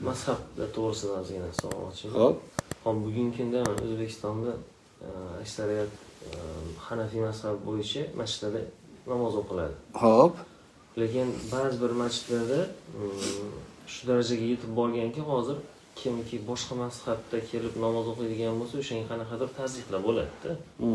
mazhablar to'g'risida ozgina savol ochaymi? Xo'p. Hop, bugungi kunda O'zbekistonda aksariyat Hanafiy mazhabi bo'yicha masjidlarda namoz o'qiladi. Xo'p. Lekin ba'zi bir masjidlarda shu darajaga yetib borganki, hozir kimki boshqa mazhabda kelib namoz o'qiydigan bo'lsa, o'shanga qanaqadir tazyiqlar bo'ladi-da.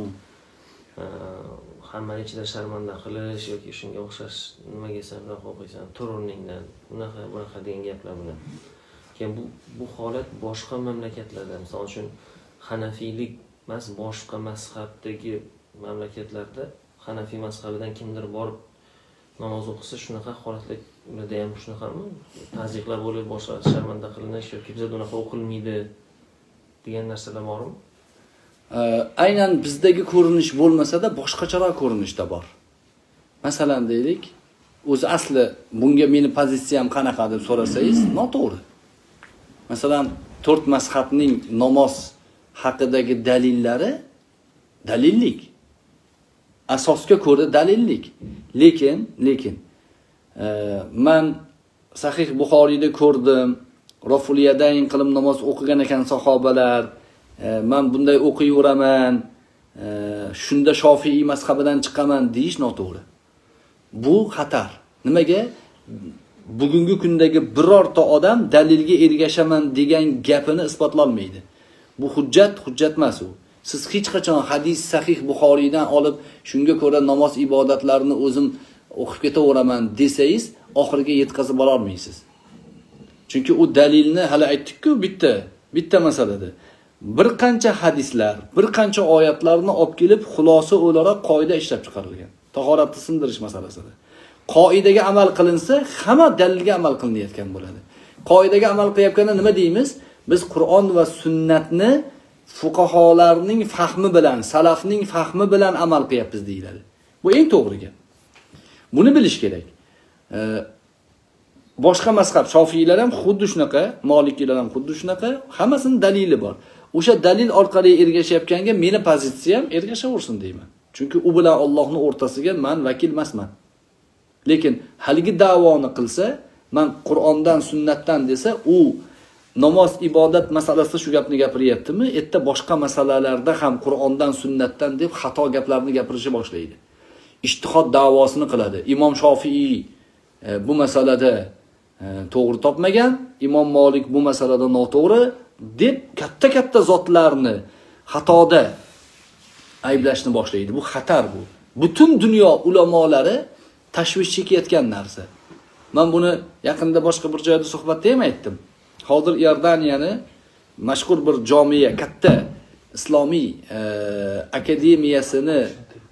Hammani ichida sharmanda qilish yoki shunga o'xshash nimaga san bunaqa o'qiysan, turuningdan, bunaqa degan gaplar bilan. Keyin bu holat boshqa mamlakatlarda, misol uchun Hanafiylik emas, boshqa mazhabdagi mamlakatlarda Hanafiy mazhabidan kimdir borib namoz o'qisa, shunaqa holatlarda ham shunaqami? Tazyiqlar bo'lib, boshqa sharmanda qilinish yoki bizda bunaqa o'qilmaydi degan narsalar bormi? Aynan bizdagi ko'rinish bo'lmasa-da, boshqacharoq ko'rinishda bor. Masalan deylik, o'zi asli bunga meni pozitsiyam qanaqa deb so'rasangiz, noto'g'ri. Masalan, 4 mazhabning namoz haqidagi dalillari dalillik. Asosga ko'ra dalillik. Lekin men Sahih Buxoriyda ko'rdim, Rafuliyadayn qilib namoz o'qigan ekan sahobalar. Men bunday o'qiyveraman, shunda Shofiy mazhabidan chiqaman deyish noto'g'ri. Bu xatar. Nimaga? Bugungi kundagi birorta odam dalilga ergashaman degan gapini isbotlolmaydi. Bu hujjat emas u. Siz hech qachon hadis Sahih Buxoriydan olib, shunga ko'ra namoz ibodatlarini o'zim o'qib ketaveraman desangiz, oxiriga yetkazib bora olmaysiz. Chunki u dalilni hali aytdik-ku, bitta masalada. Bir qancha hadislar, bir qancha oyatlarni olib kelib, xulosa o'laroq qoida ishlab chiqarilgan. Tahoratni sindirish masalasida. Qoidaga amal qilinsa, hamma dalilga amal qilinayotgan bo'ladi. Qoidaga amal qilayotganda nima deymiz? Biz Qur'on va sunnatni fuqaholarning fahmi bilan, salafning fahmi bilan amal qilyapmiz deyiladi. Bu eng to'g'ri gap. Buni bilish kerak. Boshqa mazhab Shofiylar ham xuddi shunaqa, Malikiylar ham xuddi shunaqa, hammasining dalili bor. O'sha dalil orqali ergashayotganga meni pozitsiyam ergashaversin deyman. Chunki u bilan Allohning o'rtasiga men vakil emasman. Lekin haligi da'voni qilsa, men Qur'ondan, sunnatdan desa, u namoz ibodat masalasida shu gapni gapiryaptimi? Erta boshqa masalalarda ham Qur'ondan, sunnatdan deb xato gaplarni gapirishni boshlaydi. Ijtihod da'vosini qiladi. Imom Shofiy bu masalada to'g'ri topmagan, Imom Malik bu masalada noto'g'ri deb katta zotlarni xatoda ayblashni boshlaydi. Bu xatar bu. Butun dunyo ulamolari tashvish chekayotgan narsa. Men buni yaqinda boshqa bir joyda suhbatda ham aytdim. Hozir Iordaniyani mashhur bir jomiya, katta islomiy akademiyasini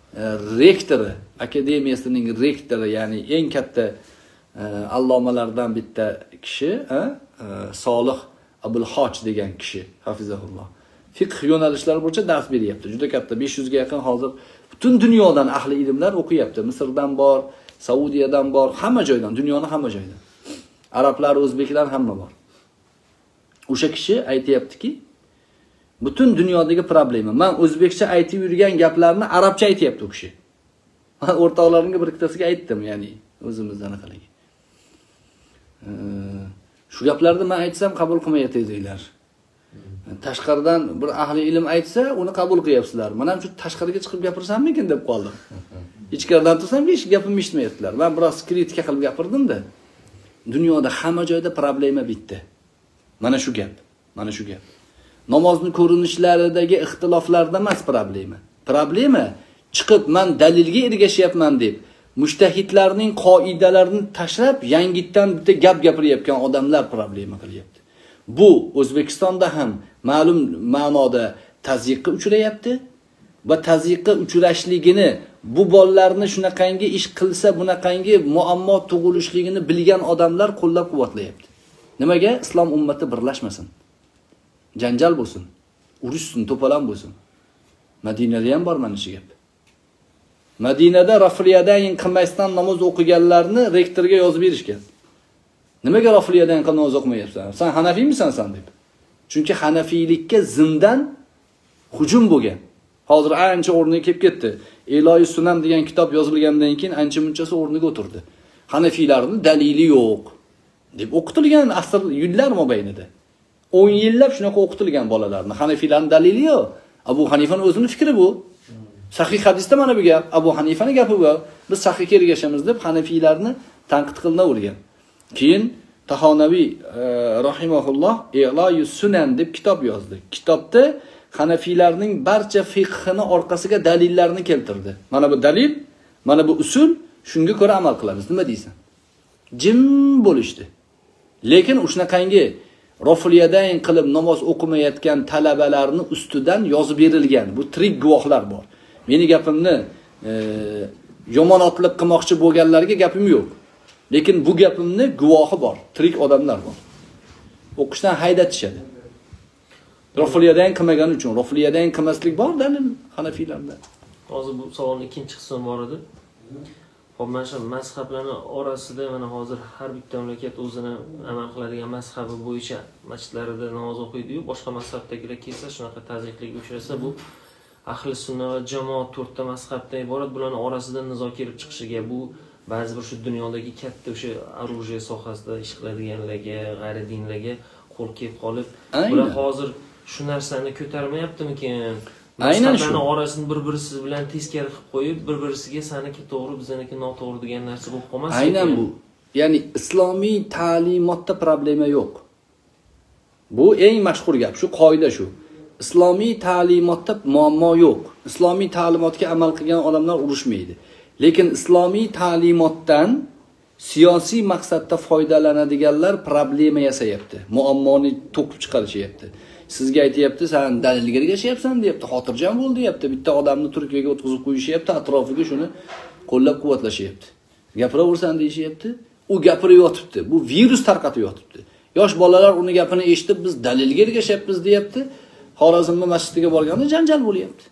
rektori, ya'ni eng katta allomalardan bitta kishi, Solih Abul Hoj degan kishi, hafizahulloh. Fiqh yo'nalishlari bo'yicha dars beryapti. Juda katta, 500 ga yaqin hozir butun dunyodan ahli ilmlar o'qiyapti. Misrdan bor, Saudiyadan bor, hamma joydan, dunyoning hamma joyidan. Arablar, o'zbeklar hamma bor. O'sha kishi aytayaptiki, butun dunyodagi problema. Men o'zbekcha aytib yurgan gaplarni arabcha aytayapti u kishi. Men o'rtoqlarimga bir ikkitasiga aytdim, ya'ni o'zimizdan qilib. Shu gaplarni men aytsam qabul qilmayotganlar. Tashqaridan bir ahli ilm aytsa, uni qabul qilyapsizlar. Men ham shu tashqariga chiqib gapirsammikin deb qoldim. Ichkaridan tursam hech gapimni eshitmayaptilar. Men biroz kritika qilib gapirdim-da. Dunyoda hamma joyda problema bitta. Mana shu gap. Namozni ko'rinishlaridagi ixtiloflarda emas problema. Problema chiqib men dalilga ergashyapman deb mujtahidlarning qoidalarini tashlab, yangitdan bitta gap gapirayotgan odamlar problema qilyapti. Bu O'zbekistonda ham ma'lum ma'noda tazyiqqa uchrayapti va tazyiqqa uchrashligini, bu bolalarni shunaqangi ish qilsa, bunaqangi muammo tug'ilishligini bilgan odamlar qo'llab-quvvatlayapti. Nimaga? Islom ummati birlashmasin. Janjal bo'lsin, urushsin, to'palan bo'lsin. Madinada ham bor mana shu gap. Madinada Rafliyadan qilmasdan namoz o'qiganlarni rektorga yozib berishgan. Nimaga Rafliyadan qilib namoz o'qimayapsan? Sen Hanafiymisan sen deb. Chunki Hanafiylikka zindan hujum bo'lgan. Hozir ancha o'rniga kelib ketdi. Eloyi Sunan degan kitob yozilgandan keyin ancha munchasi o'rniga o'tirdi. Hanafiylarning dalili yo'q. deb o'qitilgan asr yillar mobaynida. 10 yillab shunaqa o'qitilgan bolalarni. Hanafiylarning dalili yo'q. Abu Hanifaning o'zining fikri bu. Sahih hadisda mana bu gap, Abu Hanifaning gapi bu. Biz sahihga ergashamiz deb Hanafiylarni tanqid qilinavergan. Keyin Tahonaviy rahimahulloh I'loyus Sunan deb kitob yozdi. Kitobda Hanafiylarning barcha fiqhini orqasiga dalillarni keltirdi. Mana bu dalil, mana bu usul, shunga ko'ra amal qilamiz. Nima deysan? Jim bo'lishdi. Lekin shunaqangi rofliyadayn qilib namoz o'qimayotgan talabalarni ustidan yozib berilgan bu tirik guvohlar bor. Meni gapimni yomonotlik qilmoqchi bo'lganlarga gapim yo'q. Lekin bu gapimni guvohi bor, tirik odamlar bor. O'qishdan haydatishadi. Rofliyadayn qilmagani uchun, rofliyadayn qilmaslik bor dalil Hanafiylarda. Hozir bu savolning ikkinchi qismi bor edi. Hop, mana shu mazhablarning orasida mana hozir har bitta mamlakat o'zini amal qiladigan mazhabi bo'yicha masjidlarida namoz o'qiydi-yu, boshqa mazhabdagilar kelsa shunaqa tazyiqlikka uchrasa, bu ahli sunna va jamoat to'rtta mazhabdan iborat, bularning orasida nizo kelib chiqishiga, bu ba'zi bir shu dunyodagi katta o'sha оружие sohasida ish qiladiganlarga, g'ayri dinlarga qo'l kelib qolib, bular hozir shu narsani ko'tarmayaptimikin? Aynan shu orasini bir-birisi bilan teskari qilib qo'yib, bir-birisiga saniki to'g'ri, bizniki noto'g'ri degan narsa bo'lib qolmasin. Aynan bu. Ya'ni islomiy ta'limotda problema yo'q. Bu eng mashhur gap, shu qoida shu. Islomiy ta'limotda muammo yo'q. Islomiy ta'limotga amal qilgan odamlar urushmaydi. Lekin islomiy ta'limotdan siyosiy maqsadda foydalanadiganlar problema yasayapti. Muammoni to'qib chiqarishyapti. Sizga aytayapti, sen dalilga ergashyapsan deyapti, xotirjam bo'l deyapti. Bitta odamni Turkiyaga o'tkazib qo'yishyapti, atrofiga shuni qo'llab-quvvatlashyapti. Gapiraversan deyishyapti. U gapirib yotibdi. Bu virus tarqatib yotibdi. Yosh bolalar uni gapini eshitib, biz dalilga ergashyapmiz deyapti. Xorazmda masjidiga borganda janjal bo'lyapti.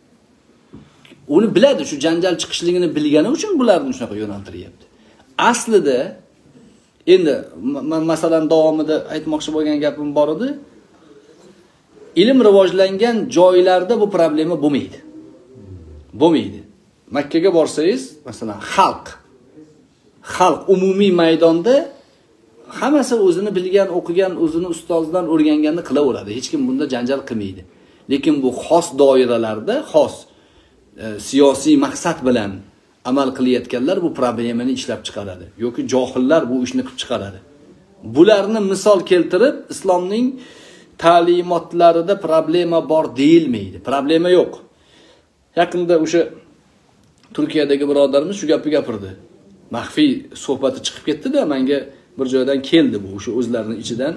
Uni biladi, shu janjal chiqishligini bilgani uchun bularni shunaqa yo'naltiryapti. Aslida endi masalan davomida aytmoqchi bo'lgan gapim bor edi. Ilm rivojlangan joylarda bu problema bo'lmaydi. Bo'lmaydi. Makka ga borsangiz, masalan, xalq umumiy maydonda hammasi o'zini bilgan, o'qigan, o'zini ustozidan o'rganganini qilaveradi. Hech kim bunda janjal qilmaydi. Lekin bu xos doiralarda, xos siyosiy maqsad bilan amal qilayotganlar bu problemani ishlab chiqaradi. Yoki johillar bu ishni qilib chiqaradi. Bularni misol keltirib, islomning ta'limotlarida problema bor deyilmaydi. Problema yo'q. Yaqinda o'sha Turkiyadagi birodarimiz shu gapni gapirdi. Maxfiy suhbati chiqib ketdi-da, menga bir joydan keldi bu, o'sha o'zlarining ichidan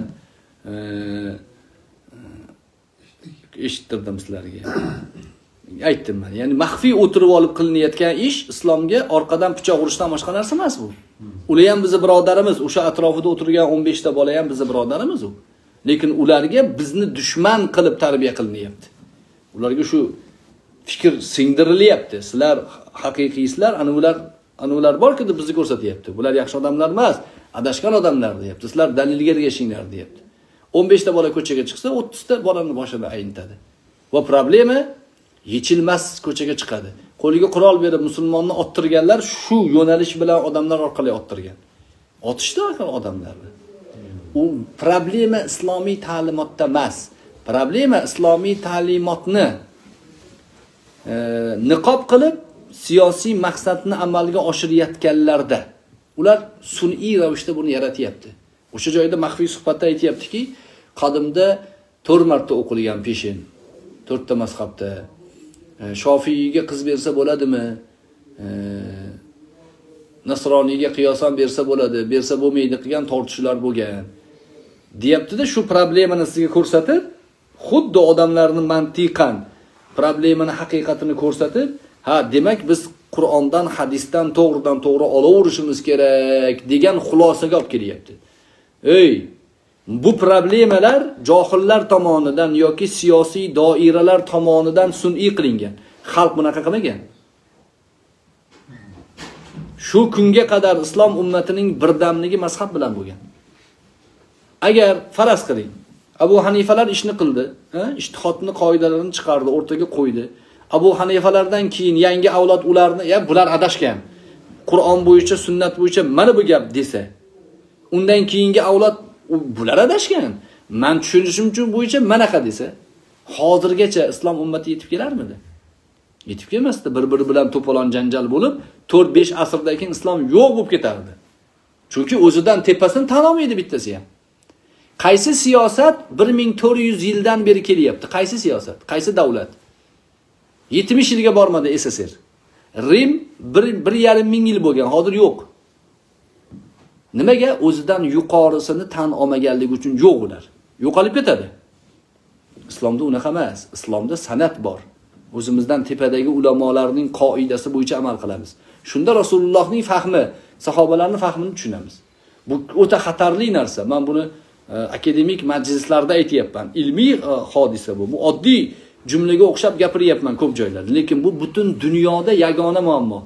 eshittirdim sizlarga. Aytdim men. Ya'ni maxfiy o'tirib olib qilinayotgan ish islomga orqadan pichoq urishdan boshqa narsa emas bu. Ular ham bizning birodarimiz, o'sha atrofida o'tirgan 15 ta bola ham bizning birodarimiz u. Lekin ularga bizni dushman qilib tarbiya qilinyapti. Ularga shu fikr singdirilyapti. Sizlar haqiqiysizlar, ana ular borki deb bizni ko'rsatyapti. Bular yaxshi odamlar emas, adashgan odamlar deyapti. Sizlar dalilga ergashinglar deyapti. 15 ta bola ko'chaga chiqsa, 30 ta bolani boshini ayintadi. Va problema yechilmas ko'chaga chiqadi. Qo'liga qurol berib musulmonni ottirganlar shu yo'nalish bilan odamlar orqali ottirgan. Otishdi odamlarni. U problema islomiy ta'limotda emas. Problema islomiy ta'limotni niqob qilib siyosiy maqsadni amalga oshirayotganlarda. Ular sun'iy ravishda buni yaratyapti. O'sha joyda maxfiy suhbatda aytayaptiki, qadimda 4 marta o'qilgan peshin, 4 ta mazhabda Shofiyga qiz bersa bo'ladimi? Nasroniyga qiyosan bersa bo'ladi, bersa bo'lmaydi qilgan tortishuvlar bo'lgan. Deyapti-da, shu problemani sizga ko'rsatib, xuddi odamlarning mantiqan problemani haqiqatini ko'rsatib, ha, demak biz Qur'ondan, hadisdan to'g'ridan to'g'ri olaverishimiz kerak degan xulosaga olib kelyapti. Ey, bu problemalar johillar tomonidan yoki siyosiy doiralar tomonidan sun'iy qilingan. Xalq bunaqa qilmagan. Shu kunga qadar islom ummatining birdamligi mazhab bilan bo'lgan. Agar faraz qiling, Abu Hanifalar ishni qildi, ijtihodni qoidalarini chiqardi, o'rtaga qo'ydi. Abu Hanifalardan keyin yangi avlod ularni, bular adashgan. Qur'on bo'yicha, sunnat bo'yicha mana bu gap desa, undan keyingi avlod bular adashgan. Men tushunishim uchun bo'yicha manaqa desa, hozirgacha islom ummati yetib kelarmidi? Yetib kelmasdi. Bir-biri bilan to'polon janjal bo'lib, 4-5 asrdan keyin islom yo'q bo'lib ketardi. Chunki o'zidan tepasini tan olmaydi bittasi ham. Qaysi siyosat 1400 yildan beri kelyapti? Qaysi siyosat? Qaysi davlat? 70 yilga bormadi SSR. Rim 1,5 ming yil bo'lgan, hozir yo'q. Nimaga? O'zidan yuqorisini tan olmaganligi uchun yo'q ular. Yo'qolib ketadi. Islomda unaqa emas. Islomda san'at bor. O'zimizdan tepadagi ulamolarning qoidasi bo'yicha amal qilamiz. Shunda Rasulullohning fahmi, sahobalarning fahmini tushunamiz. Bu o'ta xatarli narsa. Men buni akademik majlislarda aytayapman. Ilmiy hodisa bu. Bu oddiy jumlaga o'xshab gapiryapman ko'p joylarda. Lekin bu butun dunyoda yagona muammo.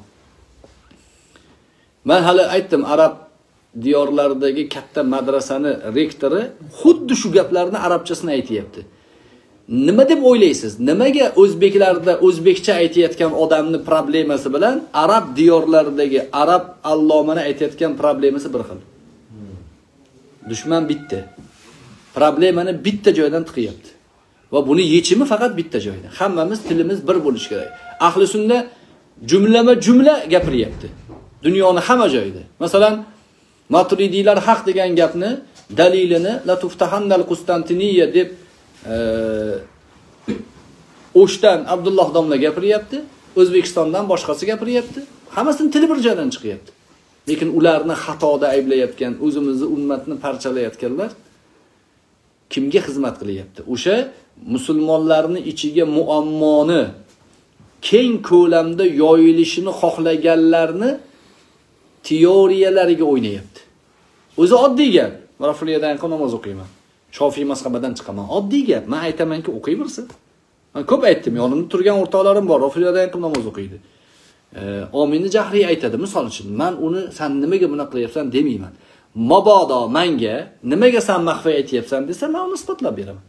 Men hali aytdim, arab diyorlaridagi katta madrasani rektori xuddi shu gaplarni arabchasini aytayapti. Nima deb o'ylaysiz? Nimaga o'zbeklarda o'zbekcha aytayotgan odamning problemasi bilan arab diyorlaridagi arab allomani aytayotgan problemasi bir xil? Dushman bitta. Problemani bitta joydan tiqyapti. Va buni yechimi faqat bitta joyda. Hammamiz tilimiz bir bo'lishi kerak. Ahli sunna jumla gapiryapti. Dunyoning hamma joyida. Masalan, Maturidiylar haq degan gapni dalilini la tuftahannal Qustantiniya deb O'shdan Abdulloh domla gapiryapti, O'zbekistondan boshqasi gapiryapti. Hammasini tili bir joydan chiqyapti. Lekin ularni xatoda ayblayotgan, o'zimizni ummatni parchalayotganlar kimga xizmat qilyapti? O'sha musulmonlarning ichiga muammoni keng ko'lamda yoyilishini xohlaganlarni teoriyalariga o'ynayapti. O'zi oddiy gap. Rafiyadan qo'l namoz o'qiyman. Shofiy mazhabidan chiqaman. Oddiy gap. Men aytamanki, o'qiyversin. Men ko'p aytdim, yonimda turgan o'rtoqlarim bor, Rafiyadan qo'l namoz o'qiydi. Omini jahriy aytadi, misol uchun. Men uni sen nimaga buni qilyapsan demayman. Mabodo menga nimaga sen maxfiy aytyapsan desa, men uni isbotlab beraman.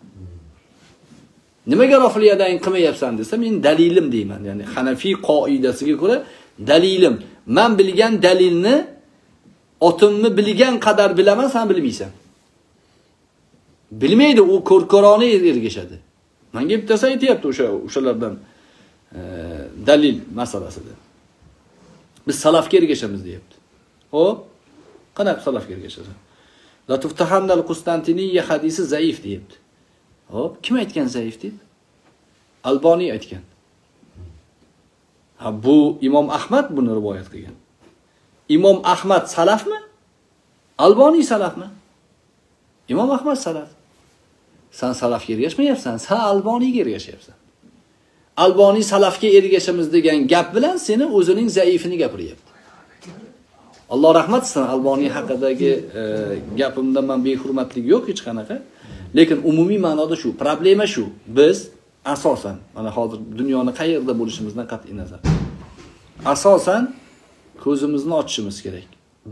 Nimaga Rafiyadan qilmayapsan desa, men dalilim deyman. Ya'ni Hanafiy qoidasiga ko'ra dalilim. Men bilgan dalilni otimni bilgan qadar bilaman, sen bilmaysan. Bilmaydi, u ko'rkorona ergashadi. Menga bittasi aytayapti o'shalardan dalil masalasida. Biz salafga ergashamiz deyapti. Hop, qanaqa salafga ergashasiz? La tuftahannal Qustantiniya hadisi zaif deyapti. Hop, kim aytgan zaif deb? Alboniy aytgan. Ha, bu Imom Ahmad buni rivoyat qilgan. Imom Ahmad salafmi? Alboniy salafmi? Imom Ahmad salaf. Sen salafga ergashmayapsan, sen Alboniyga ergashyapsan. Alboniy salafga ergashamiz degan gap bilan seni o'zining zaifini gapiryapti. Alloh rahmat qilsin, Alboniy haqidagi gapimda men behurmatlik yo'q hech qanaqa. Lekin umumiy ma'noda shu, problema shu. Biz asosan, mana hozir dunyoni qayerda bo'lishimizdan qat'iy nazar, asosan ko'zimizni ochishimiz kerak.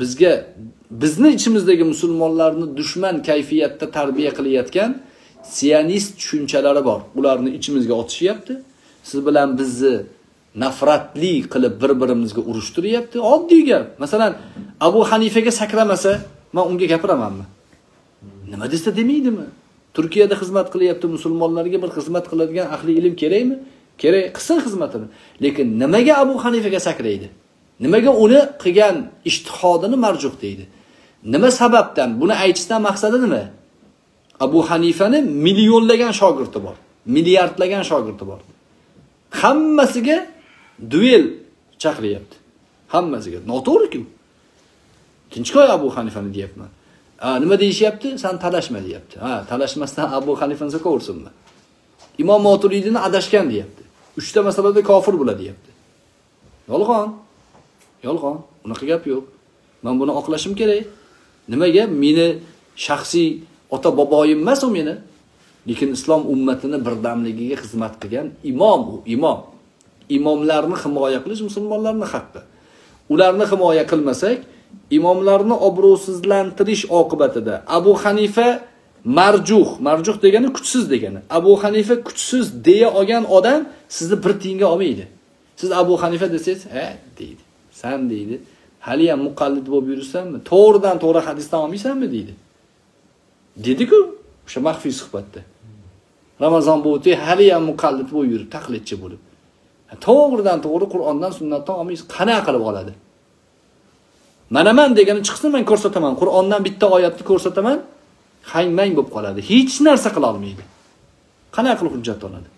Bizni ichimizdagi musulmonlarni dushman kayfiyatda tarbiya qilayotgan sionist tushunchalari bor. Ularni ichimizga otishyapti. Siz bilan bizni nafratli qilib bir-birimizga urushtiryapti. Oddiy gap. Masalan, Abu Hanifaga sakramasa, men unga gapiramanmi? Nima desa demaydimi? Turkiyada xizmat qilyapti, musulmonlarga bir xizmat qiladigan ahli ilm kerakmi? Kerak, qilsin xizmatini. Lekin nimaga Abu Hanifaga sakraydi? Nimaga uni qilgan ijtihodini marjuh deydi? Nima sababdan? Buni aytishdan maqsadi nima? Abu Hanifani millionlagan shogirdi bor, milliardlagan shogirdi bor. Hammasiga duel chaqiryapti. Hammasiga. Noto'g'ri-ku. Tinchkoy Abu Hanifani deyapman. Nima deyishyapti? Sen talashma deyapti. Ha, talashmasdan Abu Hanifani so'kavursinmi? Imom Maturidini adashgan deyapti. 3 ta masalada kofir bo'ladi deyapti. Yolg'on. Yolg'on. Unaqa gap yo'q. Men buni oqlashim kerak. Nimaga? Meni shaxsiy ota boboyim emas u meni. Lekin islom ummatini birdamligiga xizmat qilgan imom u, imom. Imomlarni himoya qilish musulmonlarning haqqi. Ularni himoya qilmasak, imomlarni obro'sizlantirish oqibatida Abu Hanifa marjuh degani kuchsiz degani. Abu Hanifa kuchsiz deya olgan odam sizni bir tiyinga olmaydi. Siz Abu Hanifa desangiz, deydi. Sen deydi, hali ham muqallid bo'lib yursanmi? To'g'ridan to'g'ri hadisdan olmaysanmi deydi. Dedi-ku o'sha maxfiy suhbatda. Ramazon bo'ti hali ham muqallid bo'lib yurib, taqlidchi bo'lib. To'g'ridan to'g'ri Qur'ondan, sunnatdan olmaysiz, qanaqa qilib oladi? Mana men degani chiqsin, men ko'rsataman. Qur'ondan bitta oyatni ko'rsataman, hang-mang bo'lib qoladi. Hech narsa qila olmaydi. Qanaqa qilib hujjat oladi?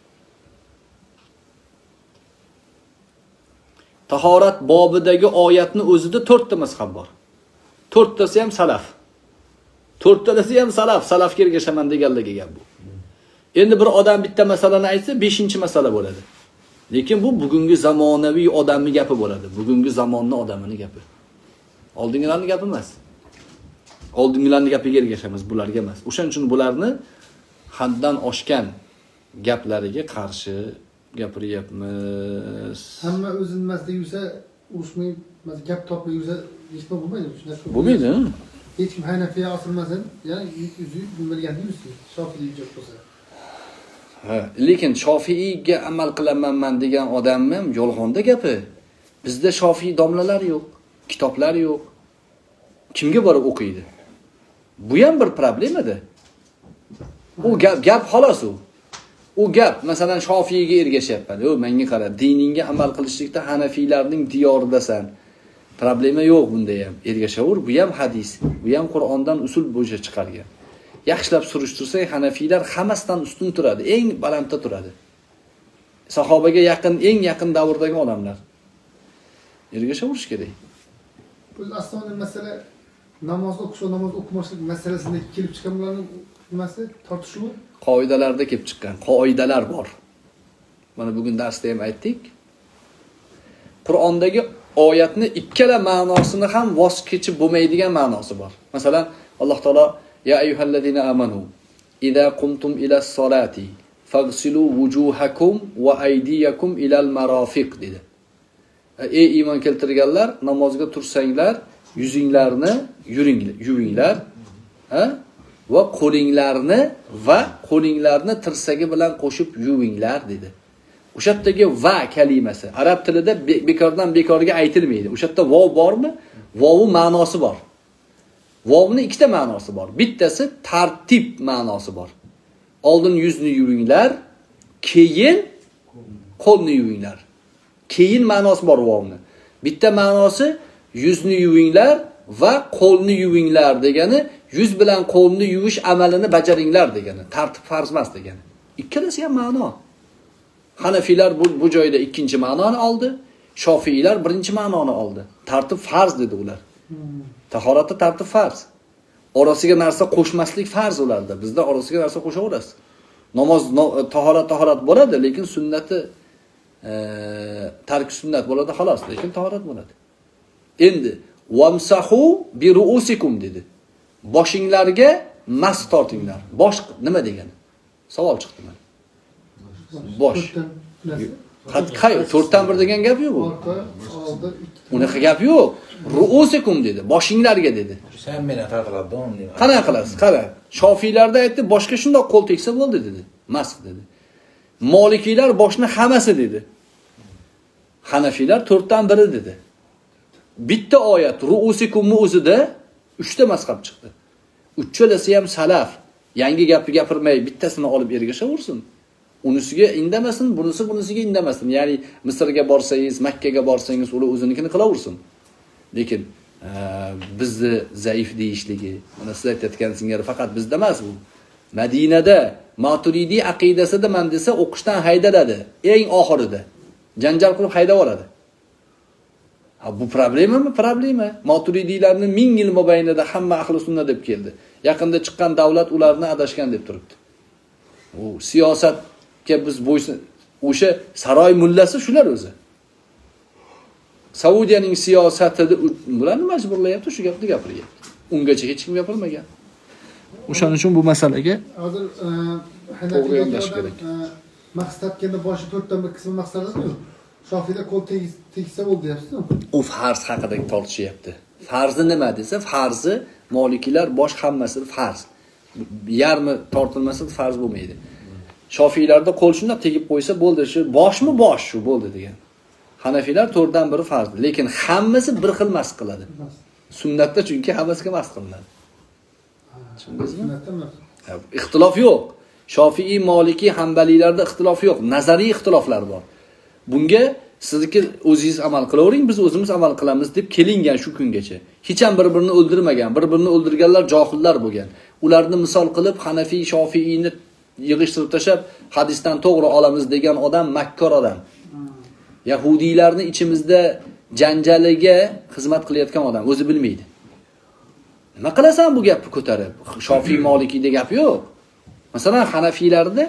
Tahorat bobidagi oyatni o'zida 4 ta mazhab bor. 4 tasi ham salaf. 4 talasi ham salafga ergashaman deganligi gap bu. Endi bir odam bitta masalani aytsa, 5-masala bo'ladi. Lekin bu bugungi zamonaviy odamning gapi bo'ladi. Bugungi zamonning odamining gapi. Oldingilarning gapi emas. Oldingilarning gapiga ergashamiz, bularga emas. O'shaning uchun bularni haddan oshgan gaplariga qarshi gapiryapmiz. Hamma o'zini masda yursa, urushmay, gap topmay yursa, hech nima bo'lmaydi. Bo'lmaydi. Hech kim Hanafiya osilmasin, ya'ni o'zi bilmaganini yursin. Shofiy ijod bo'lsa. Lekin Shofiyga amal qilaman degan odamni ham yolg'onda gapi. Bizda Shofiy domlalar yo'q, kitoblar yo'q. Kimga borib o'qiydi? Bu ham bir problemadir. U gap xolos u. U gap, masalan, Shofiyga ergashyapman. Yo, menga qara, diningga amal qilishlikda Hanafiylarning diyoridasan. Problema yo'q bunda ham. Ergashaver, bu ham hadis, bu ham Qur'ondan usul bo'yicha chiqargan. Yaxshilab surishtirsak, Hanafiylar hammasidan ustun turadi, eng balandda turadi. Sahobaga yaqin, eng yaqin davrdagi odamlar. Ergashaverish kerak. Bu asosiy masala namoz o'qish va namoz o'qimaslik masalasida kelib chiqqanlarning nimasi tortishuvi? Qoidalarda kelib chiqqan, qoidalar bor. Mana bugun darsda ham aytdik. Qur'ondagi oyatni ikkala ma'nosini ham voz kechib bo'lmaydigan ma'nosi bor. Masalan, Alloh taolo ya ayyuhallazina amanu idza qumtum ila solati faghsilu wujuhakum va aydiyakum ilal marafiq dedi. Ey iymon keltirganlar, namozga tursanglar, yuzinglarni yuvinglar, va qo'linglarni tirsagi bilan qo'shib yuvinglar dedi. O'sha yerdagi va kalimasi arab tilida bekordan bekorga aytilmaydi. O'sha yerda vov bormi? Vovning ma'nosi bor. Vovning ikkita ma'nosi bor. Bittasi tartib ma'nosi bor. Oldin yuzni yuvinglar, keyin qo'lni yuvinglar. Keyin ma'nosi bor vovning. Bitta ma'nosi yuzni yuvinglar va qo'lni yuvinglar degani, yuz bilan qo'lni yuvish amalini bajaringlar degani. Tartib farz emas degani. Ikkalasi ham ma'no. Hanafiylar bu joyda ikkinchi ma'noni oldi, Shofiylar birinchi ma'noni oldi. Tartib farz dedi ular. Tahoratda tartib farz. Orasiga narsa qo'shmaslik farz ularda. Bizda orasiga narsa qo'shaverasiz. Namoz tahorat bo'ladi, lekin sunnati tark sunnat bo'ladi xolos, lekin tahorat bo'ladi. Endi vamsahu bi ruusikum dedi. Boshinglarga mas tortinglar. Bosh nima degani? Savol chiqdi mana. Bosh. Qat'iy 4dan 1 degan gap yo'q bu. Unaqa gap yo'q. Ruusikum dedi. Boshinglarga dedi. Sen meni taqlading deyman. Qanaqa qilasiz? Qara. Shofiylarda aytdi, boshga shundoq qo'l tegsa bo'ldi dedi. Mas dedi. Molikiylar boshni hammasi dedi. Hanafiylar 4dan 1 dedi. Bitta oyat ruusikumni o'zida 3 ta mazhab chiqdi. Uchalasi ham salaf. Yangi gapni gapirmay bittasini olib ergashaversin. Unisiga indamasin, bunisiga indamasin. Ya'ni Misrga borsangiz, Makkaga borsangiz, ular o'zinikini qilaversin. Lekin bizni zaif deyishligi, mana siz aytayotgan singari faqat bizda emas bu. Madinada Maturidiy aqidasida men desa o'qishdan haydaladi, eng oxirida. Janjal qilib haydab yuboradi. Bu problemami? Problema. Maturidiylarning 1000 yil mobaynida hamma ahli sunna deb keldi. Yaqinda chiqqan davlat ularni adashgan deb turibdi. U siyosatga biz bo'ysun, o'sha saroy mullasi shular o'zi. Saudiyaning siyosatida ularni majburlayapti shu gapni gapiryapti. Ungacha hech kim gapirmagan. O'shaning uchun bu masalaga hozir Hanafiylar maqsadga boshi 4dan 1 qismi maqsadimi? Shofiyda qo'l tegsa bo'ldi deyapsiz-ku. U farz haqida tortishyapti. Farzi nima desa, farzi Molikilar bosh hammasi farz. Yarmi tortilmasa farz bo'lmaydi. Shofiylarda qo'l shunday tegib qo'ysa bo'ldi, shu boshmi bosh shu bo'ldi degan. Hanafiylar 4dan biri farz, lekin hammasi bir xil mas qiladi. Sunnatda chunki hammasiga mas qilinadi. Tushundingizmi? Ixtilof yo'q. Shofiy, Maliki, Hanbaliylarda ixtilof yo'q. Nazariy ixtiloflar bor. Bunga sizniki o'zingiz amal qilavering, biz o'zimiz amal qilamiz deb kelingan shu kungacha. Hech ham bir-birini o'ldirmagan, bir-birini o'ldirganlar johillar bo'lgan. Ularni misol qilib Hanafiy, Shofiyni yig'ishtirib tashab, hadisdan to'g'ri olamiz degan odam makkor odam. Yahudiylarni ichimizda janjaliga xizmat qilayotgan odam, o'zi bilmaydi. Nima qilasan bu gapni ko'tarib? Shofiy, Malikiyda gap yo'q. Masalan, Hanafiylarda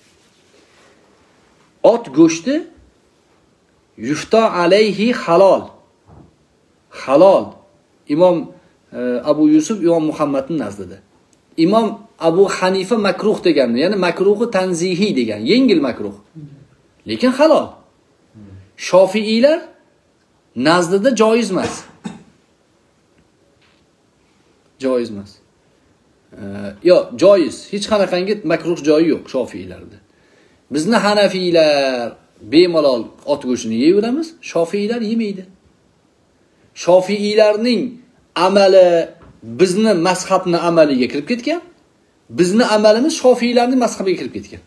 ot go'shti yufta alayhi halol. Halol. Imom Abu Yusuf, Imom Muhammadning nazdida. Imom Abu Hanifa makruh degan, ya'ni makruhi tanzihiy degan, yengil makruh. Lekin halol. Shofiiylar nazdida joiz emas. Joiz emas. Yo'q, joiz. Hech qanaqangi makruh joyi yo'q Shofiiylarda. Bizni Hanafiylar bemalol ot go'shtini yeyveramiz, Shofiiylar yemaydi. Shofiiylarning amali bizni mazhabni amaliga kirib ketgan, bizni amalimiz Shofiiylarning mazhabiga kirib ketgan.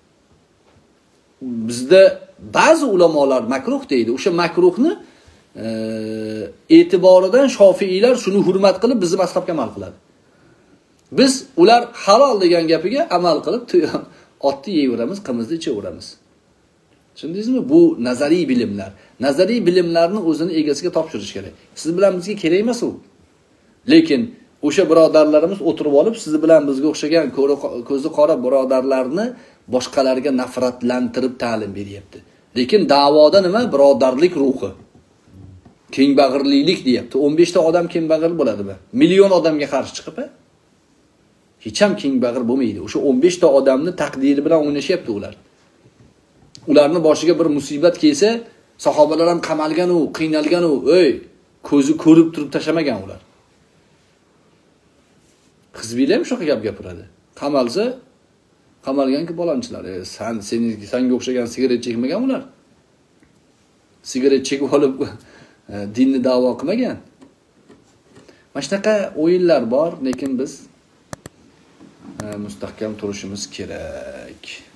Bizda ba'zi ulamolar makruh deydi. O'sha makruhni e'tiboridan Shofiiylar shuni hurmat qilib bizni mazhabga amal qiladi. Biz ular halol degan gapiga amal qilib otni yeyveramiz, qimizni ichaveramiz. Tushundingizmi? Bu nazariy bilimlar. Nazariy bilimlarni o'zini egasiga topshirish kerak. Siz bilan bizga kerak emas u. Lekin o'sha birodarlarimiz o'tirib olib, siz bilan bizga o'xshagan ko'zi qora birodarlarni boshqalarga nafratlantirib ta'lim beryapti. Lekin da'voda nima? Birodarlik ruhi. Kengbag'irlilik deyapti. 15 ta odam kengbag'ir bo'ladimi? Million odamga qarshi chiqib, hech ham kengbag'ir bo'lmaydi. O'sha 15 ta odamni taqdiri bilan o'ynashyapti ular. Ularning boshiga bir musibat kelsa, sahobalar ham qamalgan u, qiynalgan u, ko'zi ko'rib turib tashamagan ular. Hizbiylar ham shunaqa gap gapiradi. Qamalsa, qamalganki bolonchilar, senga o'xshagan sigaret chekmagan ular. Sigaret chekib olib dinni da'vo qilmagan. Mana shunaqa o'yinlar bor, lekin biz mustahkam turishimiz kerak.